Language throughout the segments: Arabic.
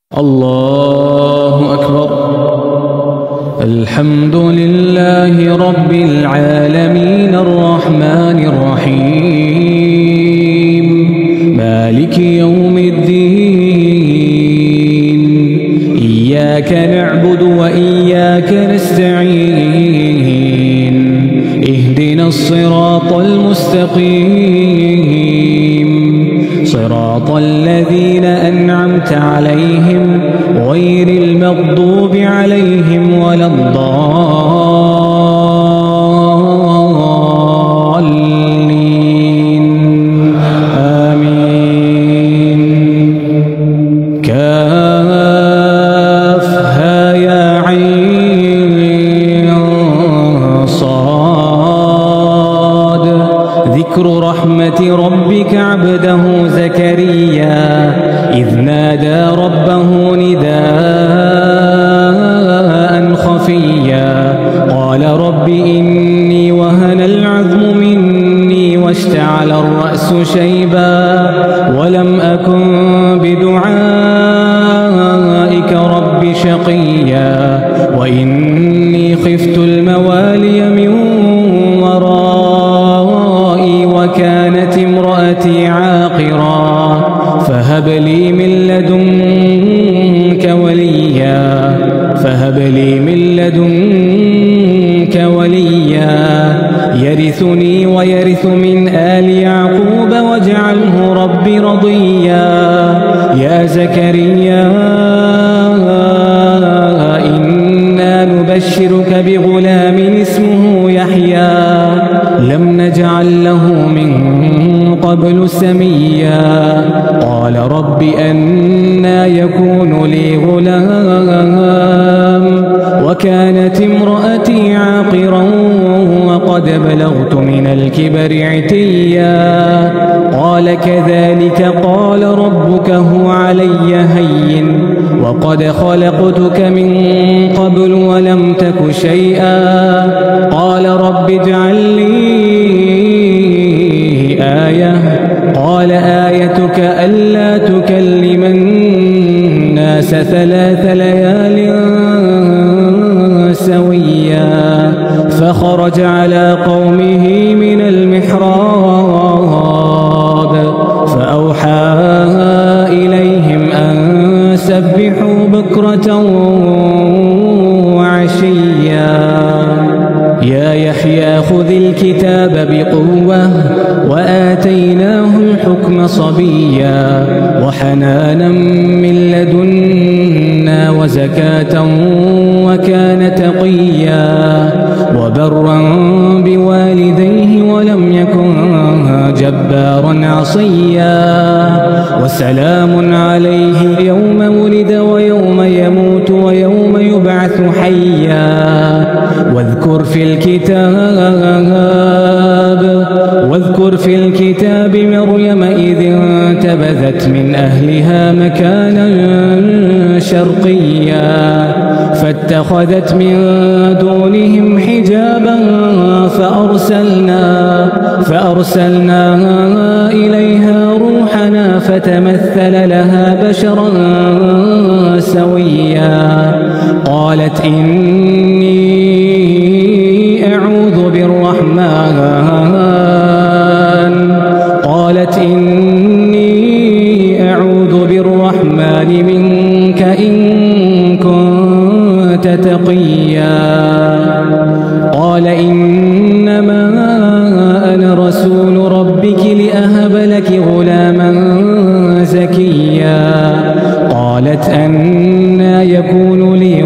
الله أكبر. الحمد لله رب العالمين الرحمن الرحيم مالك يوم الدين إياك نعبد وإياك نستعين اهدنا الصراط المستقيم صراط الذين أنعمت عليهم غير المغضوب عليهم ولا الضالين آمين. كافها يا عين صاد ذكر رحمة ربك عبده زكريا إذ نادى ربه نداء خفيا قال رب إني وهن العظم مني واشتعل الرأس شيبا ولم أكن بدعائك رب شقيا وإني خفت الموالي من ورائي وكانت امرأتي عاقرا فهب لي من لدنك وليا يرثني ويرث من آل يعقوب واجعله رب رضيا. يا زكريا إنا نبشرك بغلام اسمه يحيى لم نجعل له من قبل سميا قال رب أنى يكون لي غلام وكانت امرأتي عاقرا وقد بلغت من الكبر عتيا قال كذلك قال ربك هو علي هين وقد خلقتك من قبل ولم تك شيئا قال رب اجعل لي آية قال آيتك ألا تكلم الناس 3 ليال سويا فخرج على قومه من المحراب فأوحى إليهم أن سبحوا بكرة وعشيا. يا يحيى خذ الكتاب بقوة وآتيناه الحكم صبيا وحنانا من لدنا وزكاة وكان تقيا وبرا بوالديه ولم يكن جبارا عصيا وسلام عليه يوم ولد ويوم يموت ويوم يبعث حيا. واذكر في الكتاب مريم إذ انتبذت من أهلها مكانا شرقيا فاتخذت من دونهم حجابا فأرسلنا إليها روحنا فتمثل لها بشرا سويا قالت إني أعوذ بالرحمن منك إن كنت تقيا قال إنما أنا رسول ربك لأهب لك غلاما زكيا قالت أنى يكون لي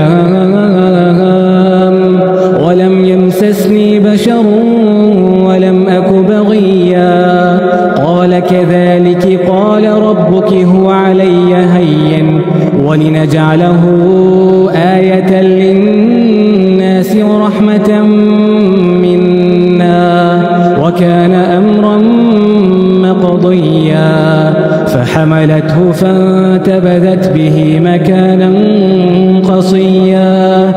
غلام ولم يمسسني بشر ولم أك بغيا قال كذلك قال ربك هو علي هين ولنجعله آية للناس ورحمة منا وكان أمرا مقضيا فحملته فانتبذت به مكانا قصيا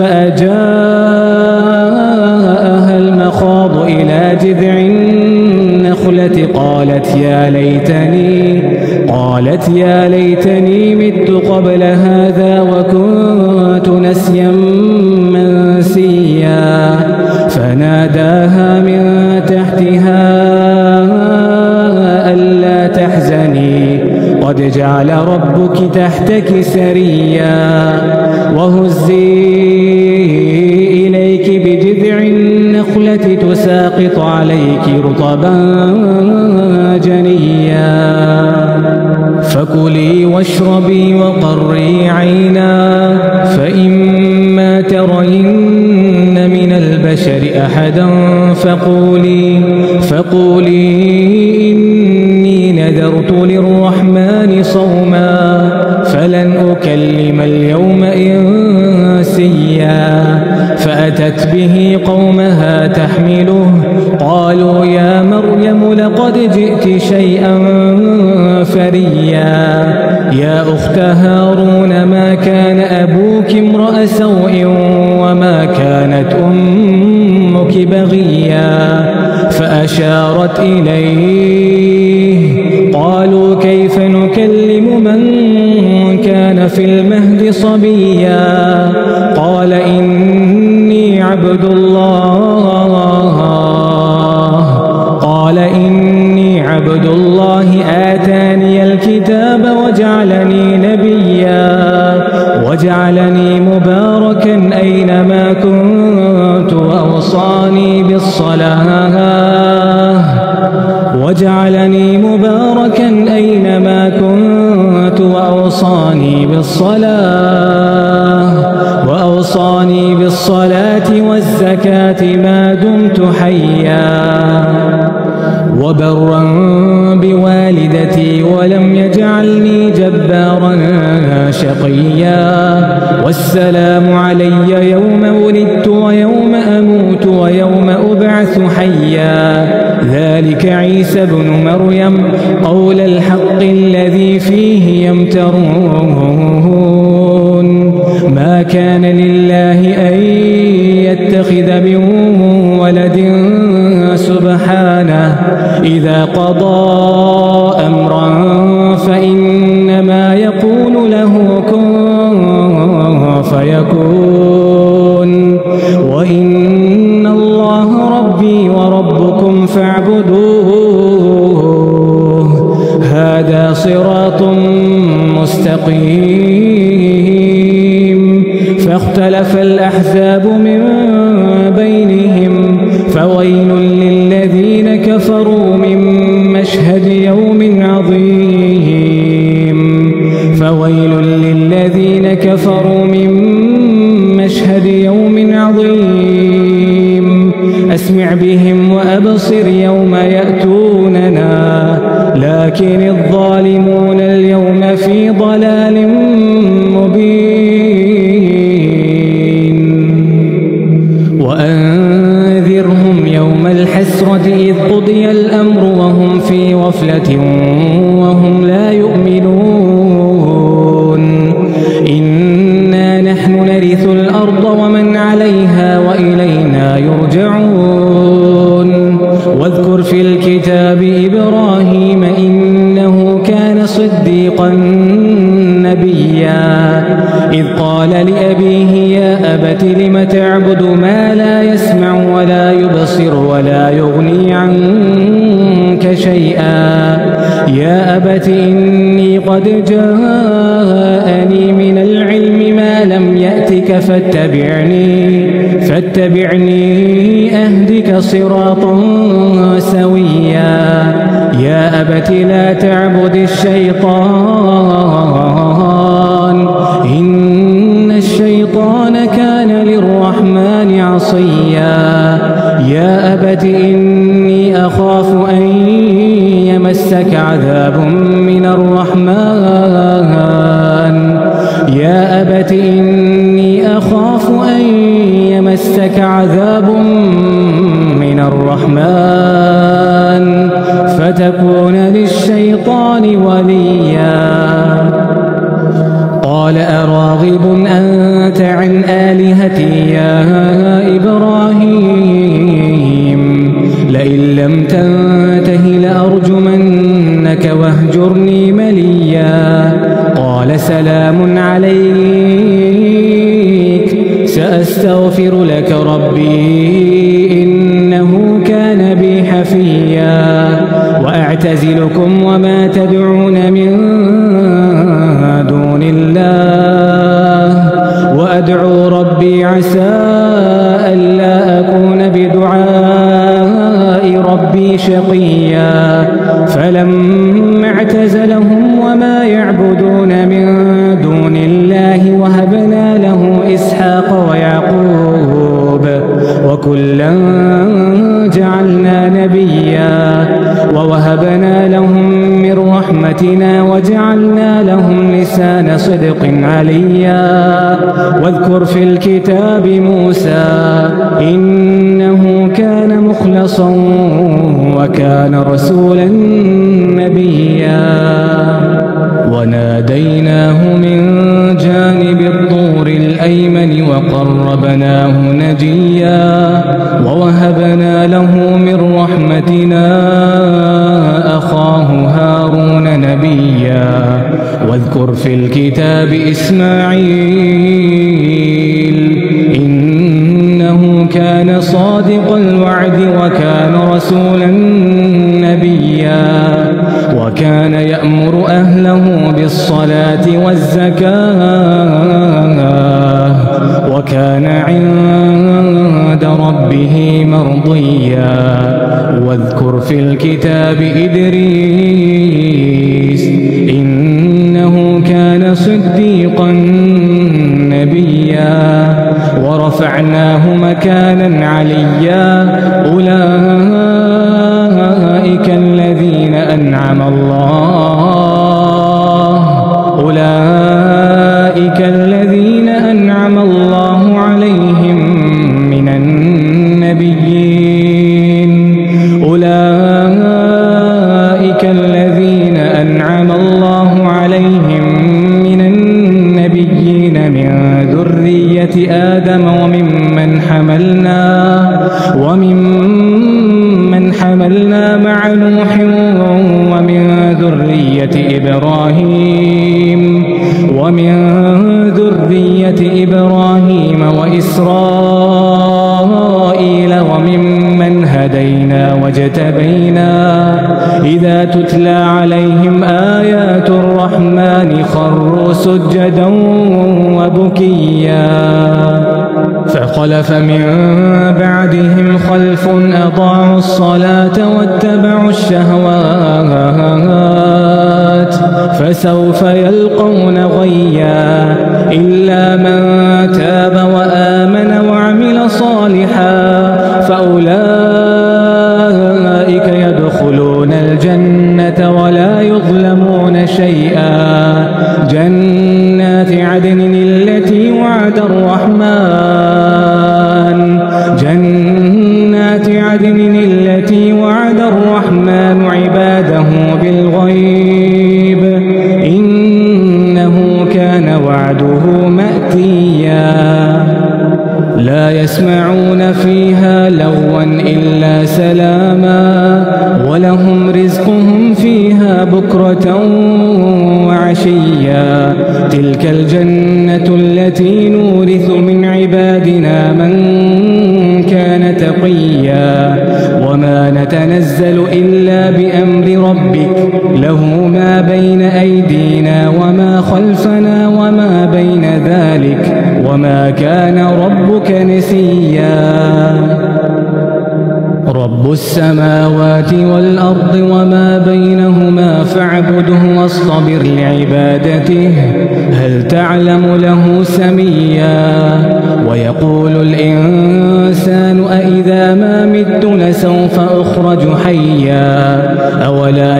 فأجاءها المخاض إلى جذع النخلة قالت يا ليتني قالت يا ليتني مت قبل هذا وكنت نسيا منسيا فناداها من تحتها ألا تحزني قد جعل ربك تحتك سريا وهزي إليك بجذع النخلة تساقط عليك رطبا جنيا فكلي واشربي وقري عينا فإما ترين من البشر أحدا فقولي إني نذرت للرحمن صوما فلن أكلم اليوم إنسيا فأتت به قومها تحمله قالوا يا مريم لقد جئت شيئا فريا يا أخت هارون ما كان أبوك امرأ سوء وما كانت أمك بغيا فأشارت إليه قالوا كيف نكلم من كان في المهد صبيا قال إني عبد الله آتاني الكتاب وجعلني نبيا وجعلني مباركا أينما كنت وأوصاني بالصلاة والزكاة ما دمت حيا وبرا بوالدتي ولم يجعلني جبارا شقيا والسلام علي يوم ولدت ويوم أموت ويوم أبعث حيا ذلك عيسى بن مريم قول الحق الذي فيه يمترون ما كان لله أن يتخذ من ولد سبحانه إذا قضى أمرا فإنما يقول له كن فيكون وإن الله ربي وربكم فاعبدوه هذا صراط مستقيم فاختلف الأحزاب من بينهم فويل للذين كفروا من مشهد يوم عظيم أسمع بهم وأبصر يوم يأتوننا لكن الظالمون اليوم في ضلال مبين وأنذرهم يوم الحسرة إذ قضي الأمر وهم في غفلة وهم لا يؤمنون إنا نحن نرث الأرض ومن عليها وإلينا يرجعون واذكر في الكتاب إبراهيم إنه كان صديقا نبيا إذ قال لأبيه يا أبت لم تعبد ما لا يسمع ولا يبصر ولا يغني عنك شيئا يا أبت إني قد جاءني من العلم ما لم يأتك فاتبعني أهدك صراطا سويا يا أبت لا تعبد الشيطان إن الشيطان كان للرحمن عصيا يا أبت إني أخاف أن يمسك عذاب من الرحمن يا أبت إني أخاف أن يمسك عذاب من الرحمن فتكون للشيطان وليا قال أراغب أنت عن آلهتي يا إبراهيم لئن لم تنته لأرجمنك واهجرني مليا سلام عليك سأستغفر لك ربي إنه كان بي حفيا وأعتزلكم وما تدعون من دون الله وأدعو ربي عسى ألا أكون بدعاء ربي شقيا فلما اعتزلهم وما يعبدون من دون الله وهبنا له إسحاق ويعقوب وكلا جعلنا نبيا ووهبنا لهم من رحمتنا وجعلنا لهم لسان صدق عليا واذكر في الكتاب موسى إنه كان مخلصا وكان رسولا نبيا وناديناه من جانب الطور الأيمن وقربناه نجيا ووهبنا له من رحمتنا أخاه هارون نبيا واذكر في الكتاب إسماعيل إنه كان صادق الوعد وكان رسولا نبيا وكان يأمر أهله بالصلاة والزكاة وكان عند ربه مرضيا واذكر في الكتاب إدريس إنه كان صديقا نبيا ورفعناه مكانا عليا أولئك الذين أنعم الله عليهم من النبيين من ذرية آدم وممن حملنا مع نوح ومن ذرية إبراهيم وإسرائيل وممن هدينا واجتبينا إذا تتلى عليهم آيات الرحمن خروا سجدا وبكيا فخلف من بعدهم خلف أضاعوا الصلاة واتبعوا الشهوات فسوف يلقون غيا إلا من تاب وآمن وعمل صالحا فأولئك يدخلون الجنة ولا يظلمون شيئا جنات عدن التي وعد الرحمن عباده بالغيب إنه كان وعده مأتيا لا يسمعون فيها لغوا إلا سلاما ولهم رزقهم فيها بكرة وعشيا تلك الجنة التي نورث من عبادنا من كان تقيا وما نتنزل إلا بأمر ربك له ما بين أيدينا وما خلفنا وما بين ذلك وما كان ربك نسيا رب السماوات والأرض وما بينهما فاعبده واصطبر لعبادته هل تعلم له سميا ويقول الإنسان أإذا ما مت لسوف أخرج حيا أولا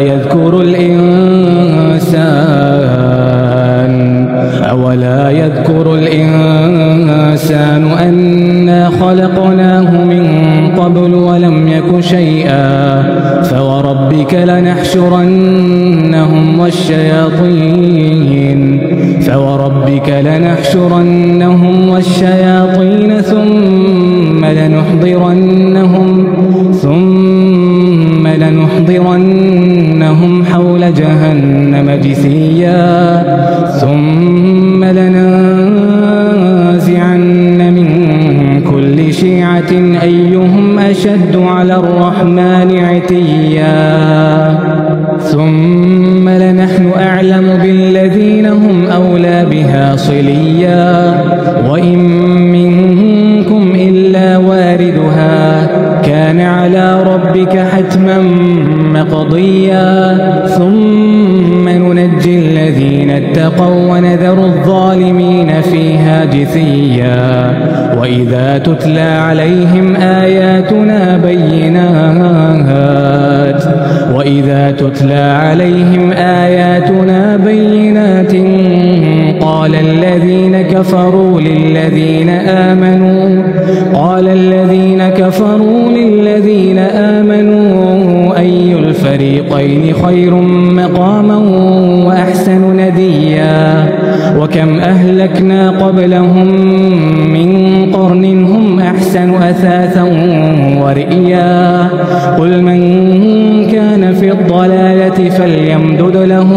يذكر الإنسان أنا خلقناه من قبل ولم يك شيئا فوربك لنحشرنهم والشياطين ثم لنحضرنهم حول جهنم جثيا ثم الذين هم أولى بها صليا وإن منكم إلا واردها كان على ربك حتما مقضيا ثم ننجي الذين اتقوا ونذر الظالمين فيها جثيا وإذا تتلى عليهم آياتنا بينات قال الذين كفروا للذين آمنوا أي الفريقين خير مقاما وأحسن نديا وكم أهلكنا قبلهم من قرن هم أحسن أثاثا ورئيا قل من كان في الضلالة فليمدد له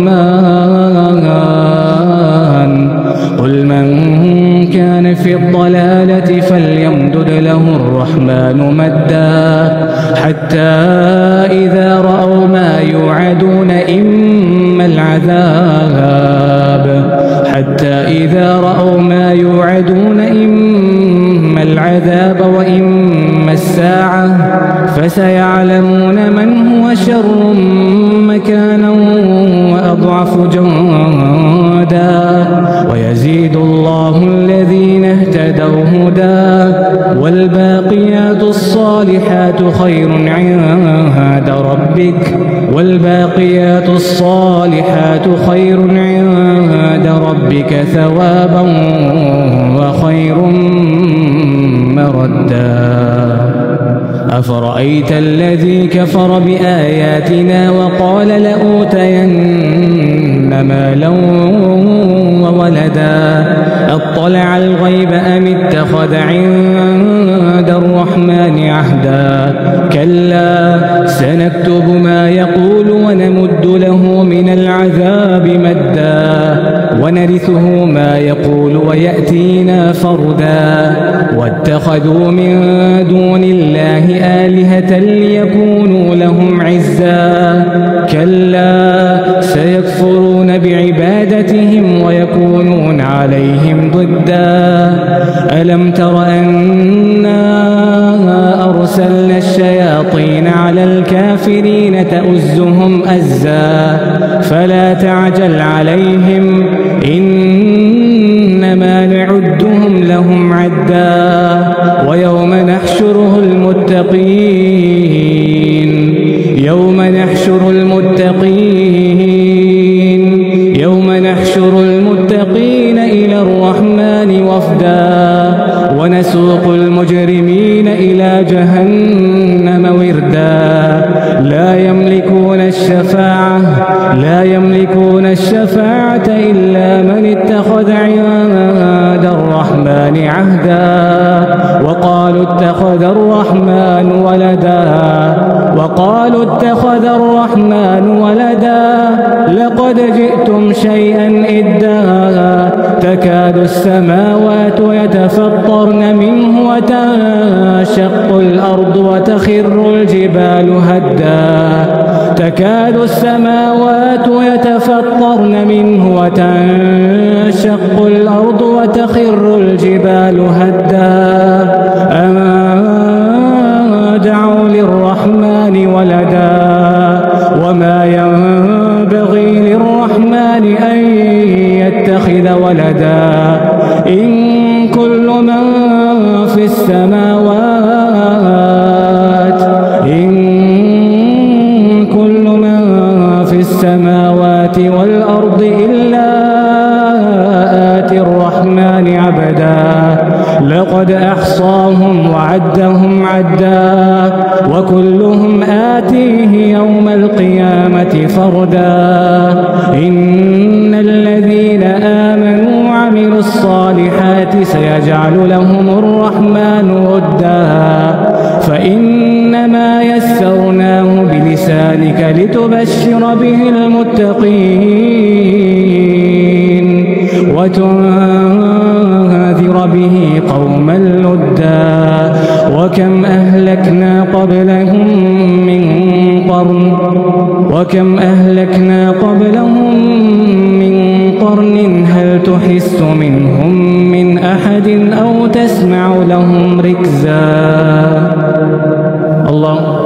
الرحمن مدا حتى إذا رأوا ما يوعدون إما العذاب وإما الساعة فسيعلمون من هو شر مكانا وأضعف جندا ويزيد الله الذين اهتدوا هدى والباقيات الصالحات خير عند ربك ثوابا وخير مردا أفرأيت الذي كفر بآياتنا وقال لأوتين مالا وولدا أطلع الغيب أم اتخذ عند الرحمن عهدا كلا سنكتب ما يقول ونمد له من العذاب مدا ونرثه ما يقول ويأتينا فردا واتخذوا من دون الله آلهة ليكونوا لهم عزا كلا سيكفرون بعبادتهم ويكونون عليهم ضدا ألم تر أنا أرسلنا الشياطين على الكافرين تؤزهم أزا فلا تعجل عليهم إنما نعدهم لهم عدا ويوم نحشر المتقين إلى الرحمن وفدا ونسوق المجرمين إلى جهنم وردا لا يملكون الشفاعة إلا من اتخذ عند الرحمن عهدا وقالوا اتخذ الرحمن ولدا لقد جئتم شيئا إدا تكاد السماوات يتفطرن منه وتنشق الأرض وتخر الجبال هدا أن دعوا للرحمن ولدا وما ينبغي للرحمن أن يتخذ ولدا إن كل من في السماوات والأرض إلا آتي الرحمن عبدا لقد أحصاهم وعدهم عدا وكلهم آتيه يوم القيامة فردا إن الذين آمنوا وعملوا الصالحات سيجعل لهم الرحمن ودا فإنما يسرناه بلسانك لتبشر به المتقين وتنذر به قوما لدا وكم أهلكنا قبلهم من قرن هل تحس منهم من أحد أو تسمع لهم ركزا. الله